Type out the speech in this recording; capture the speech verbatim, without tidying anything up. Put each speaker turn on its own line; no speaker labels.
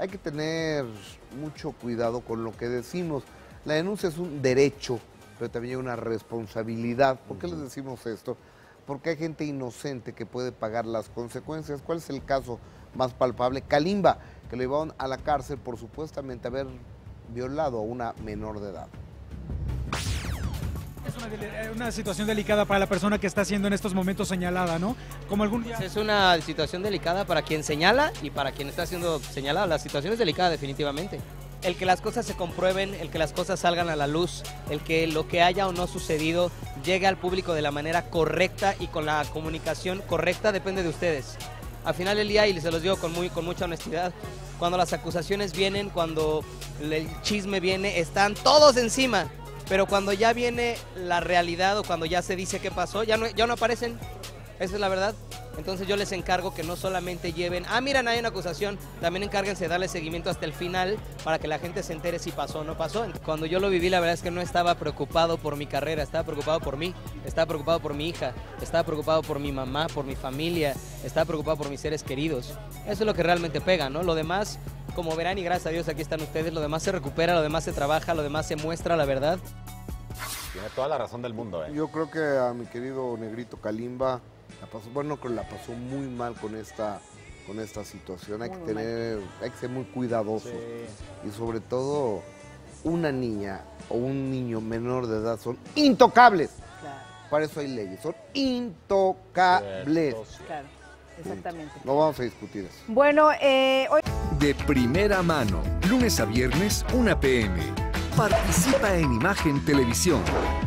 hay que tener mucho cuidado con lo que decimos. La denuncia es un derecho, pero también hay una responsabilidad. ¿Por qué les decimos esto? Porque hay gente inocente que puede pagar las consecuencias. ¿Cuál es el caso más palpable? Kalimba, que lo llevaron a la cárcel por supuestamente haber violado a una menor de edad.
Es una, una situación delicada para la persona que está siendo en estos momentos señalada, ¿no? Como algún día...
Es una situación delicada para quien señala y para quien está siendo señalado. La situación es delicada definitivamente. El que las cosas se comprueben, el que las cosas salgan a la luz, el que lo que haya o no sucedido llegue al público de la manera correcta y con la comunicación correcta depende de ustedes. Al final del día, y se los digo con, muy, con mucha honestidad, cuando las acusaciones vienen, cuando el chisme viene, están todos encima. Pero cuando ya viene la realidad o cuando ya se dice qué pasó, ya no, ya no aparecen. Esa es la verdad. Entonces yo les encargo que no solamente lleven, ah, miren, hay una acusación, también encárguense de darle seguimiento hasta el final para que la gente se entere si pasó o no pasó. Cuando yo lo viví, la verdad es que no estaba preocupado por mi carrera, estaba preocupado por mí, estaba preocupado por mi hija, estaba preocupado por mi mamá, por mi familia, estaba preocupado por mis seres queridos. Eso es lo que realmente pega, ¿no? Lo demás, como verán, y gracias a Dios aquí están ustedes, lo demás se recupera, lo demás se trabaja, lo demás se muestra, la verdad.
Tiene toda la razón del mundo, ¿eh?
Yo creo que a mi querido negrito Kalimba, la pasó, bueno, creo que la pasó muy mal con esta, con esta situación. Hay que tener, hay que ser muy cuidadosos. Sí. Y sobre todo, una niña o un niño menor de edad son intocables. Claro. Para eso hay leyes, son intocables.
Claro, exactamente.
No vamos a discutir eso.
Bueno, eh, hoy...
De primera mano, lunes a viernes, una p m Participa en Imagen Televisión.